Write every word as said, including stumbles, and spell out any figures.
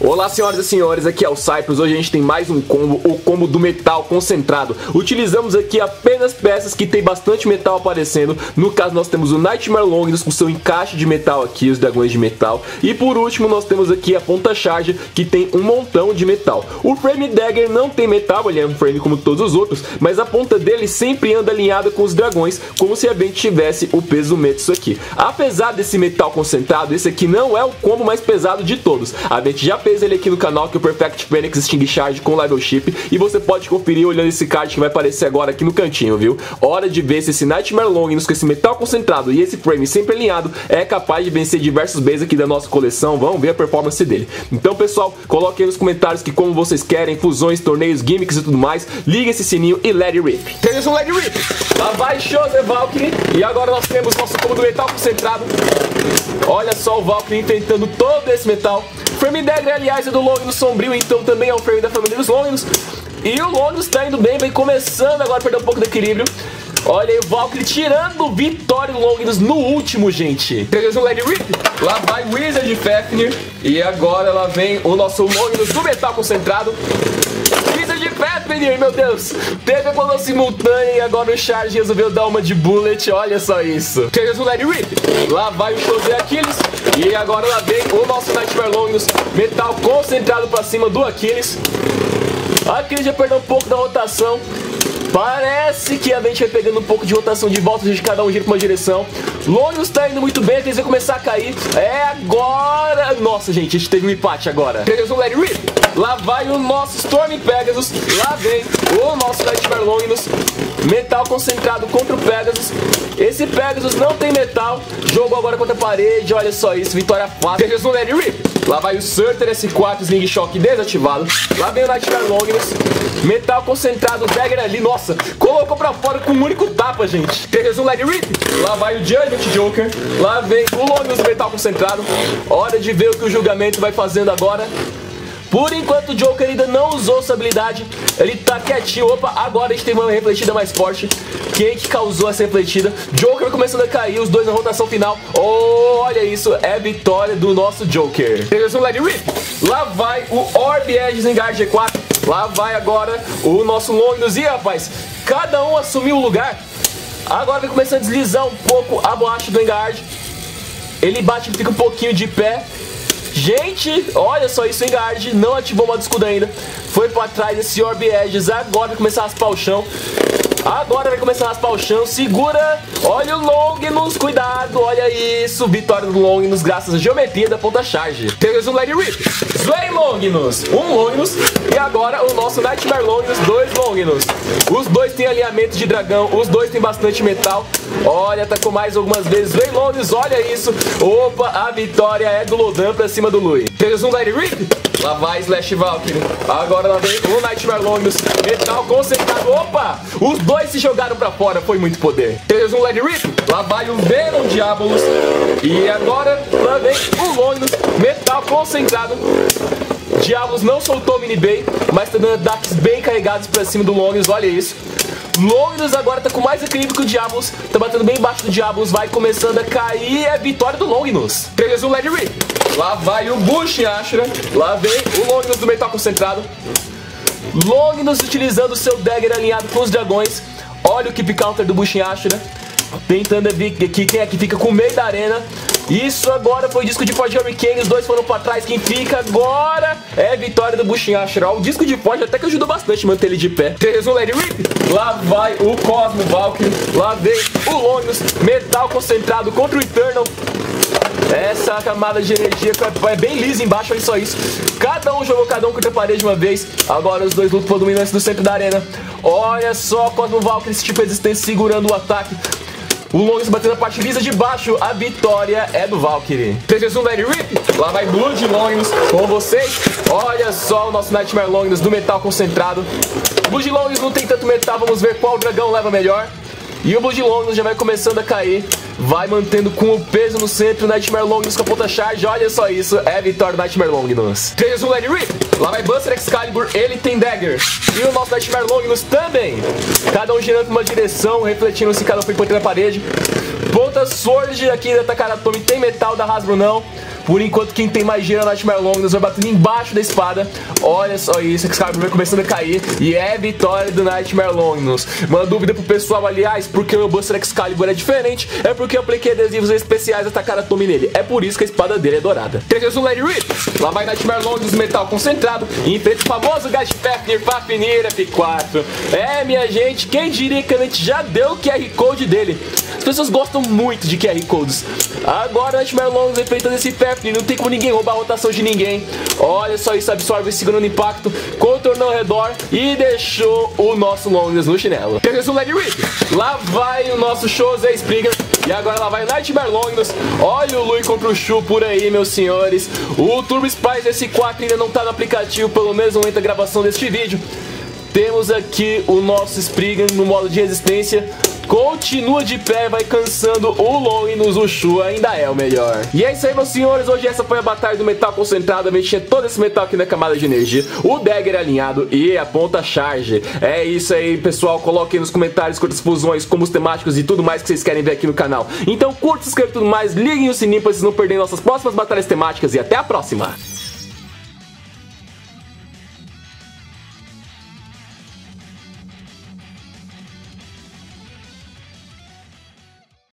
Olá, senhoras e senhores, aqui é o Cyprus. Hoje a gente tem mais um combo, o combo do metal concentrado. Utilizamos aqui apenas peças que tem bastante metal aparecendo. No caso, nós temos o Nightmare Longinus com seu encaixe de metal aqui, os dragões de metal. E por último, nós temos aqui a Ponta Charge, que tem um montão de metal. O Frame Dagger não tem metal, ele é um frame como todos os outros, mas a ponta dele sempre anda alinhada com os dragões, como se a gente tivesse o peso Metsu aqui. Apesar desse metal concentrado, esse aqui não é o combo mais pesado de todos. A gente já fez ele aqui no canal, que é o Perfect Phoenix Sting Charge com Level Ship, e você pode conferir olhando esse card que vai aparecer agora aqui no cantinho, viu? Hora de ver se esse Nightmare Longinus com esse metal concentrado e esse frame sempre alinhado é capaz de vencer diversos bases aqui da nossa coleção. Vamos ver a performance dele. Então, pessoal, coloquem aí nos comentários que como vocês querem, fusões, torneios, gimmicks e tudo mais. Liga esse sininho e let it rip. Temos um let it rip. Lá vai Joseph Valkyrie. E agora nós temos nosso combo do metal concentrado. Olha só o Valkyrie enfrentando todo esse metal. Frame Dagger, aliás, é do Longinus Sombrio, então também é um frame da família dos Longinus. E o Longinus tá indo bem, vem começando agora a perder um pouco de equilíbrio. Olha aí o Valkyrie tirando vitória do Longinus no último, gente. Pegamos um Lady Rip. Lá vai Wizard Fafnir. E agora lá vem o nosso Longinus do metal concentrado. Wizard Fafnir, meu Deus. Teve a coluna simultânea e agora o Charge resolveu dar uma de bullet. Olha só isso. Pegamos um Lady Rip. Lá vai o José Aquiles. E agora lá vem o nosso Nightmare Longinus. Metal concentrado pra cima do Aquiles. Aquiles já perdeu um pouco da rotação. Parece que a gente vai pegando um pouco de rotação de volta, de cada um gira pra uma direção. Longinus tá indo muito bem, eles vão começar a cair. É agora. Nossa, gente, a gente teve um empate agora. Pegamos um Let It Rip. Lá vai o nosso Storm Pegasus. Lá vem o nosso Nightmare Longinus. Metal concentrado contra o Pegasus. Esse Pegasus não tem metal. Jogo agora contra a parede. Olha só isso, vitória fácil. Pegamos um Let It Rip. Lá vai o Surter S quatro, Sling Shock desativado. Lá vem o Nightmare Longinus. Metal concentrado, Dagger ali. Nossa, colocou pra fora com um único tapa, gente. Pegamos um Let It Rip. Lá vai o Judgment Joker. Lá vem o Longinus metal concentrado. Hora de ver o que o julgamento vai fazendo agora. Por enquanto o Joker ainda não usou sua habilidade. Ele tá quietinho. Opa, agora a gente tem uma refletida mais forte. Quem que causou essa refletida? Joker começando a cair, os dois na rotação final. Oh, olha isso, é vitória do nosso Joker. Pegamos um Let It Rip. Lá vai o Orb Edge Zengar G quatro. Lá vai agora o nosso Longinus. E rapaz, cada um assumiu o lugar. Agora vai começando a deslizar um pouco abaixo do Engard. Ele bate e fica um pouquinho de pé. Gente, olha só isso, Engard não ativou o modo escudo ainda. Foi pra trás desse Orb Edges. Agora vai começar a raspar o chão. Agora vai começar a raspar o chão. Segura. Olha o Longinus. Cuidado. Olha isso. Vitória do Longinus graças à geometria da Ponta Charge. Temos um Let It Rip. Slay Longinus. Um Longinus. E agora o nosso Nightmare Longinus. Dois Longinus. Os dois têm alinhamento de dragão. Os dois têm bastante metal. Olha, atacou mais algumas vezes. Slay Longinus. Olha isso. Opa, a vitória é do Lodan pra cima do Lui. Temos um Let It Rip. Lá vai Slash Valkyrie. Agora lá vem o Nightmare Longinus. Metal concentrado. Opa! Os dois se jogaram pra fora. Foi muito poder. Temos um Let It Rip. Lá vai o Venom Diabolus. E agora lá vem o Longinus. Metal concentrado. Diabolus não soltou o Mini Bay, mas tá dando ataques bem carregados pra cima do Longinus. Olha isso. Longinus agora tá com mais equilíbrio que o Diabolus. Tá batendo bem embaixo do Diabolus. Vai começando a cair. É vitória do Longinus. Temos um Let It Rip. Lá vai o Bush Ashura. Lá vem o Longinus do metal concentrado. Longinus utilizando o seu Dagger alinhado com os dragões. Olha o Keep Counter do Bush Ashura. Tentando ver aqui quem é que fica com o meio da arena. Isso agora foi o disco de Forge Hurricane. Os dois foram pra trás. Quem fica agora é vitória do Bush Ashura. O disco de Forge até que ajudou bastante a manter ele de pé. Temos um Let It Rip. Lá vai o Cosmo Valkyrie. Lá vem o Longinus. Metal concentrado contra o Eternal. Essa camada de energia é bem lisa embaixo, olha só isso. Cada um jogou cada um contra a parede uma vez. Agora os dois lutam por dominância do centro da arena. Olha só, Cosmo Valkyrie, esse tipo de resistência segurando o ataque. O Longinus batendo a parte lisa de baixo. A vitória é do Valkyrie. Temos um Let It Rip. Lá vai Blood Longinus com vocês. Olha só o nosso Nightmare Longinus do metal concentrado. Blood Longinus não tem tanto metal. Vamos ver qual dragão leva melhor. E o Blood Longinus já vai começando a cair. Vai mantendo com o peso no centro. Nightmare Longinus com a Ponta Charge. Olha só isso. É vitória do Nightmare Longinus. Temos um Let It Rip. Lá vai Buster Excalibur. Ele tem Dagger. E o nosso Nightmare Longinus também. Cada um girando em uma direção. Refletindo se cada um foi importante na parede. Ponta Sword aqui da Takara Tomy tem metal, da Hasbro não. Por enquanto, quem tem magia é o Nightmare Longinus, vai batendo embaixo da espada. Olha só isso, Excalibur vai começando a cair. E é vitória do Nightmare Longinus. Uma dúvida pro pessoal, aliás, porque o meu Buster Excalibur é diferente, é porque eu apliquei adesivos especiais atacar a Tommy nele. É por isso que a espada dele é dourada. três vezes o Lady Rip. Lá vai Nightmare Longinus, metal concentrado. E enfrenta o famoso Gás Fafnir, Fafnir F quatro. É, minha gente, quem diria que a gente já deu o Q R Code dele? As pessoas gostam muito de Q R Codes. Agora o Nightmare Longinus enfrentando esse Fafnir, não tem como ninguém roubar a rotação de ninguém. Olha só isso, absorve segurando impacto, contornou ao redor e deixou o nosso Longinus no chinelo. três vezes o Lady Rip. Lá vai o nosso José Spriggan. E agora lá vai o Nightmare Longinus. Olha o Lui contra o Shu por aí, meus senhores. O Turbo Spice S quatro ainda não tá no aplicativo, pelo menos não entra a gravação deste vídeo. Temos aqui o nosso Spriggan no modo de resistência. Continua de pé, vai cansando o Longinus, o Shu ainda é o melhor. E é isso aí, meus senhores, hoje essa foi a batalha do metal concentrado. A gente tinha todo esse metal aqui na camada de energia, o dagger alinhado e a ponta charge. É isso aí, pessoal, coloquem nos comentários quantas fusões, combos temáticos e tudo mais que vocês querem ver aqui no canal. Então curta, se inscreva e tudo mais, liguem o sininho para vocês não perderem nossas próximas batalhas temáticas e até a próxima!